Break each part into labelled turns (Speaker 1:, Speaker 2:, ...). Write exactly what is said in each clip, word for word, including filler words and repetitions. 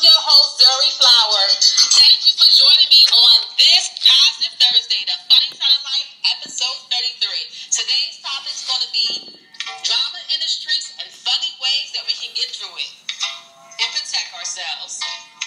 Speaker 1: your host, Zuri Flower. Thank you for joining me on this Positive Thursday, the Funny Side of Life, episode thirty-three. Today's topic is going to be drama in the streets and funny ways that we can get through it and protect ourselves.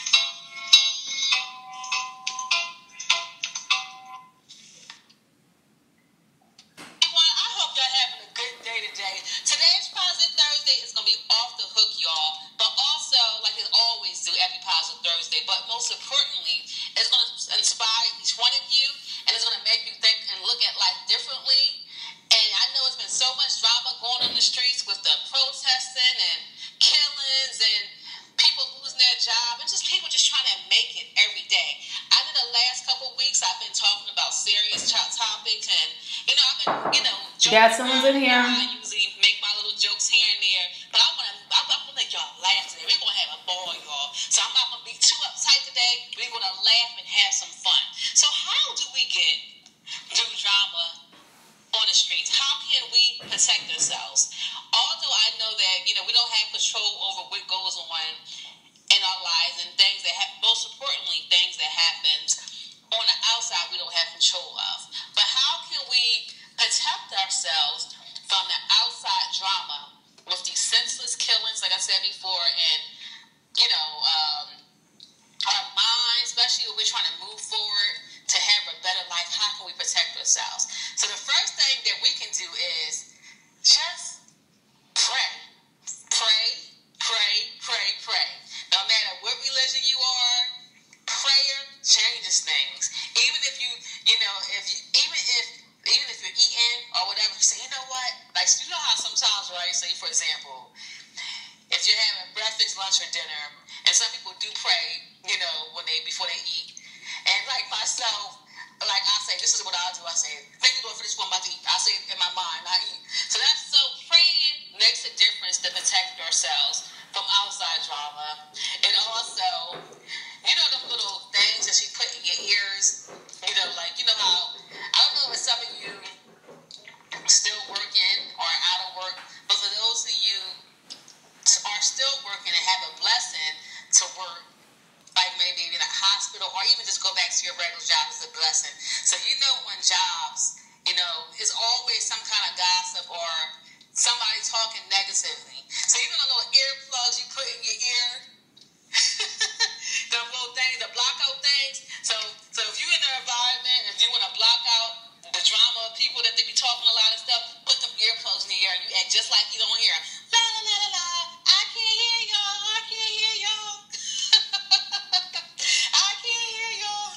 Speaker 1: Everyone, I hope you're having a good day today. Today's Positive Thursday is going to be off the hook, y'all, but also, like it always do every Positive Thursday, but most importantly, it's going to inspire each one of you, and it's going to make you think and look at life differently. And I know it's been so much drama going on in the streets with the protesting and killings and people losing their job and just people just trying to make it every day. I know the last couple of weeks I've been talking about serious ch- topics, and you know I've been you know
Speaker 2: Dad, someone's in here.
Speaker 1: I usually make my little jokes here and there, but I want to I'm, I'm gonna make y'all laugh today. We're gonna have a ball, y'all. So I'm not gonna be too uptight today. We're gonna laugh and have some fun. So how do we get through drama on the streets? How can we protect ourselves? Although I know that, you know, we don't have control over what goes on in our lives and things that have, most importantly, things that happens on the outside we don't have control of. But how can we protect ourselves from the outside drama with these senseless killings, like I said before, and, you know, um, our minds, especially when we're trying to move forward to have a better life, how can we protect ourselves? So the first thing that we can do is just pray. Pray, pray, pray, pray. No matter what religion you are, prayer changes things. Even if you, you know, if you, even if, even if you're eating or whatever, you say, you know what? Like, you know how sometimes, right, say, for example, if you're having breakfast, lunch, or dinner, and some people do pray, you know, when they, before they eat. And like myself, like I say, this is what I'll do. I say, thank you, Lord, for this one I'm about to eat. I say it in my mind, I eat. So that's, so praying makes a difference to protect ourselves from outside drama. And also, you know, the little things that you put in your ears, you know, like, you know how, I don't know if some of you still working or out of work, but for those of you are still working and have a blessing to work, like maybe in a hospital or even just go back to your regular job is a blessing. So you know when jobs, you know, is always some kind of gossip or somebody talking negatively. So even the little earplugs you put in your ear, the little things, the blockout things. So so if you're in their environment, if you want to block out the drama of people that they be talking a lot of stuff, put them earplugs in the ear and you act just like you don't hear. La la la la la. I can't hear y'all. I can't hear y'all. I can't hear y'all.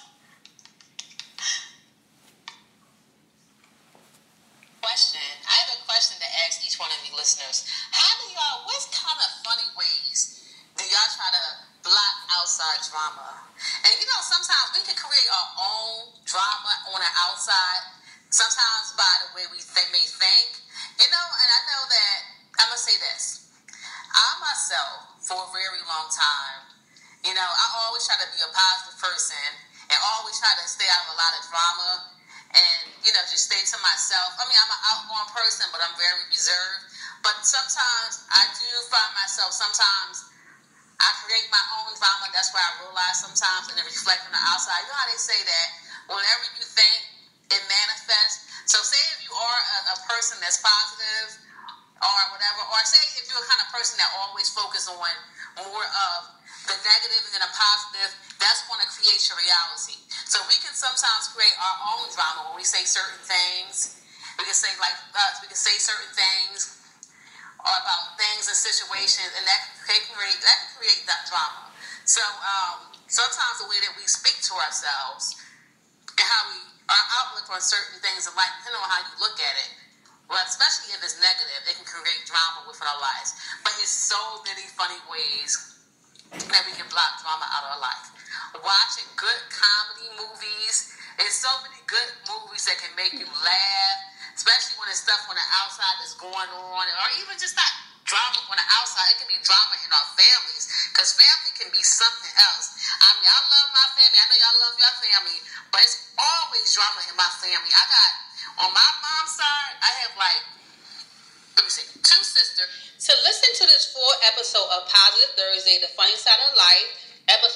Speaker 1: Question. I have a question to ask each one of you listeners. How do y'all, what kind of funny ways do y'all try to block outside drama? And you know, sometimes we can create our own drama on the outside. Sometimes by the way we think, may think. You know, and I know that, I'm going to say this. I myself, for a very long time, you know, I always try to be a positive person and always try to stay out of a lot of drama and, you know, just stay to myself. I mean, I'm an outgoing person, but I'm very reserved. But sometimes I do find myself, sometimes I create my own drama. That's why I realize sometimes and it reflects on the outside. You know how they say that whatever you think, it manifests. So say if you are a, a person that's positive or whatever, or say if you're a kind of person that always focuses on more of the negative and the positive, that's going to create your reality. So we can sometimes create our own drama when we say certain things. We can say like us, we can say certain things or about things and situations, and that can create that can create that drama. So um, sometimes the way that we speak to ourselves and how we our outlook on certain things in life, depending on how you look at it, well, especially if it's negative, it can create drama within our lives. But there's so many funny ways that we can block drama out of our life. Watching good comedy movies. There's so many good movies that can make you laugh, especially when it's stuff on the outside that's going on, or even just not drama on the outside. It can be drama in our families, because family can be something else. I mean, I love my family. I know y'all love your family, but it's always drama in my family. I got, on my mom's side, I have like, let me see, two sisters. To listen to this full episode of Positive Thursday, The Funny Side of Life,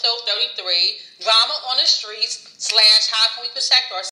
Speaker 1: Stove thirty-three, Drama on the Streets, slash How Can We Protect Ourselves.